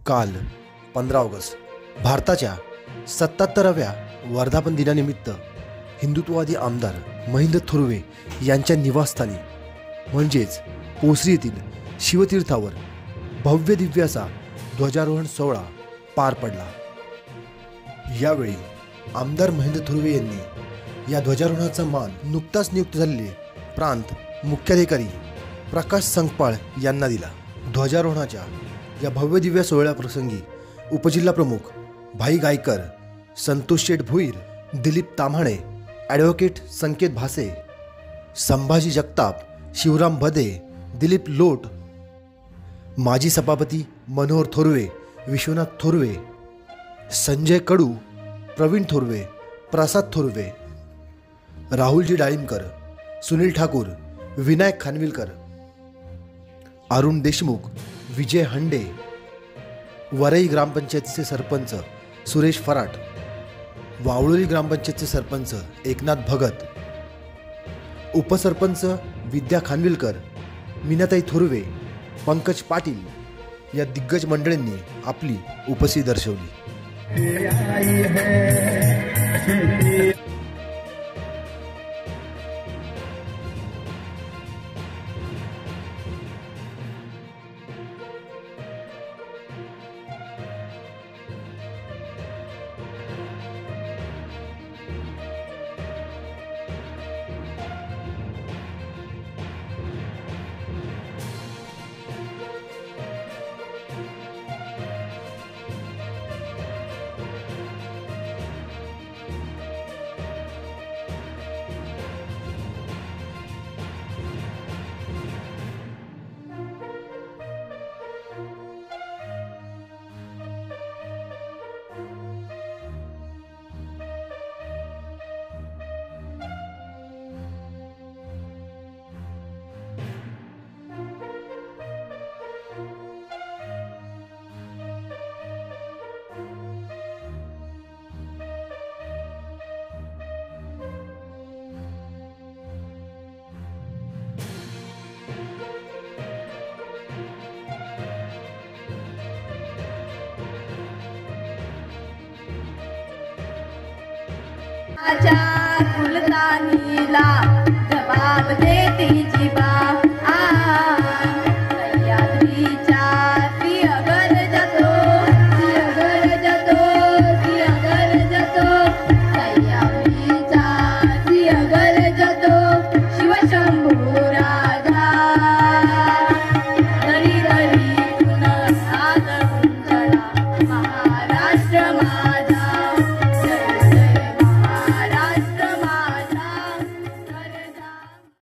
काल 15 ऑगस्ट भारताच्या 77व्या वर्धापन दिनानिमित्त हिंदुत्ववादी आमदार महेंद्र थोरवे यांच्या निवासस्थानी म्हणजेच पोसरी येथील शिवतीर्थावर भव्य दिव्य असा ध्वजारोहण सोहळा पार पडला। यावेळी आमदार महेंद्र थोरवे यांनी या ध्वजारोहणाचा मान नुकताच नियुक्त झालेले प्रांत मुख्याधिकारी प्रकाश संकपाळ यांना दिला। ध्वजारोहणाच्या या भव्य दिव्य सोहळ्याप्रसंगी उपजिल्हा प्रमुख भाई गायकर, संतोष शेठ भोईर, दिलीप ताम्हाणे, ॲडव्होकेट संकेत भासे, संभाजी जगताप, शिवराम भदे, दिलीप लोट, माजी सभापती मनोहर थोरवे, विश्वनाथ थोरवे, संजय कडू, प्रवीण थोरवे, प्रसाद थोरवे, राहुलजी डाळिंबकर, सुनील ठाकूर, विनायक खानविलकर, अरुण देशमुख, विजय हंडे, वरई ग्रामपंचायतीचे सरपंच सुरेश फराट, वावळोली ग्रामपंचायतचे सरपंच एकनाथ भगत, उपसरपंच विद्या खानविलकर, मीनाताई थोरवे, पंकज पाटील या दिग्गज मंडळींनी आपली उपस्थिती दर्शवली। आचार मुलतानीला